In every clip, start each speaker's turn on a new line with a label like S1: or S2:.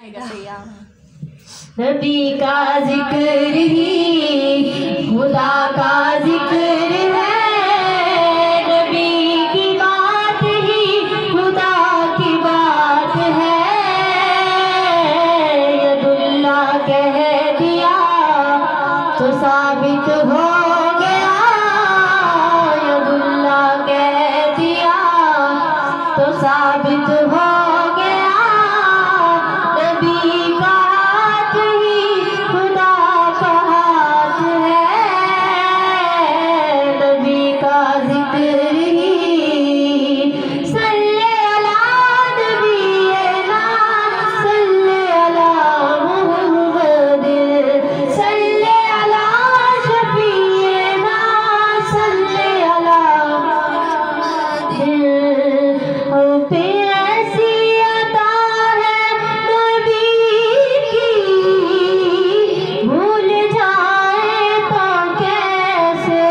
S1: नबी का जिक्र ही खुदा का जिक्र है, नबी की बात ही खुदा की बात है। यदुल्ला कह दिया तो साबित हो गया, यदुल्ला कह दिया तो साबित हो गया। नबी का हाथ ही खुदा का हाथ है, नबी का जिक्र ही। सल्ले अला नबीना सल्ले अला मुहम्मद, सल्ले अला शफीना सल्ले अला हम पे ऐसी अता है नबी की, भूल जाए तो कैसे।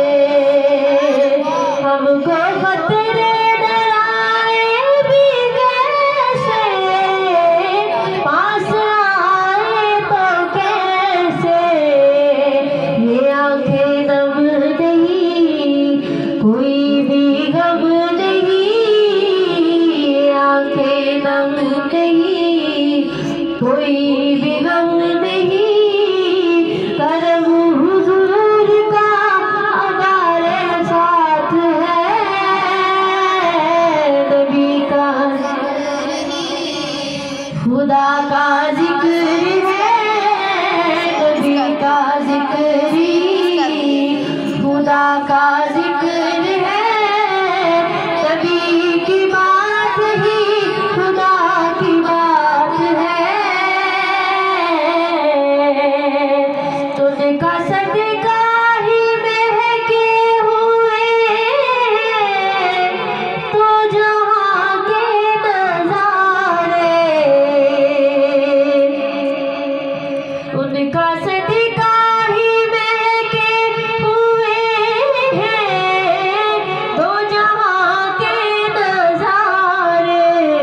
S1: हमको खतरे डराए भी कैसे, पास आए तो कैसे। ये आंखें नम नहीं, कोई भी गम नहीं, आंखें नम नहीं, कोई भी गम नहीं। करम हुजूर का हमारे साथ है, नबी का खुदा का जिक्र है, नबी का जिक्र ही खुदा का जिक्र है। नबी की बात ही खुदा की बात है। तुझका सदका ही महके हुए तो जहाँ के नजारे, उनका सदका ही महके हुए हैं तो जहाँ के नजारे।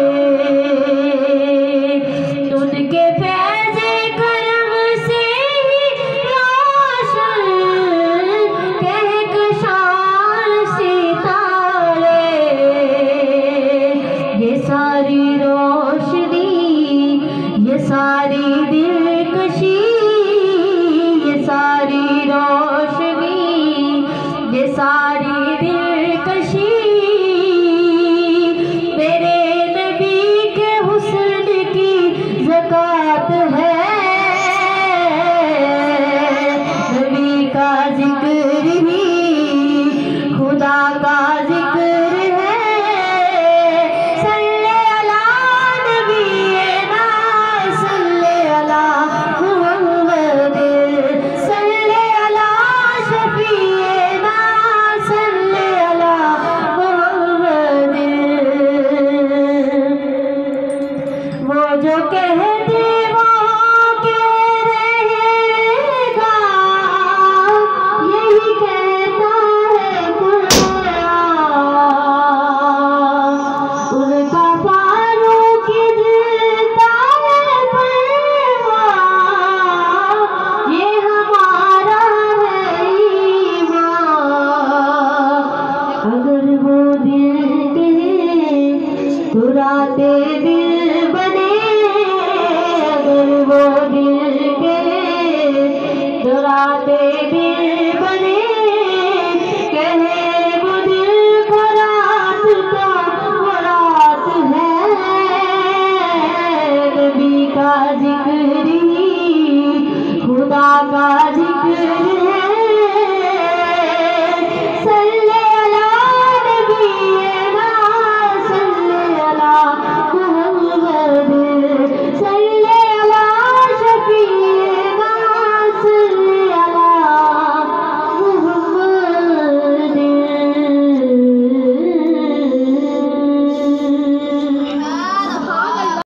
S1: उनके फैज़े करम से ही रोशन कहकशान सितारे। ये सारी रोशनी, ये सारी दिलकशी, ये सारी रोशनी, ये सारी दिलकशी मेरे नबी के हुस्न की ज़कात है। नबी का जिक्र ही खुदा का जिक्र है। सल्ले अला नबीना सल्ले अला मुहम्मद, सल्ले अला शफीना सल्ले अला मुहम्मद। वो जो कह दे वो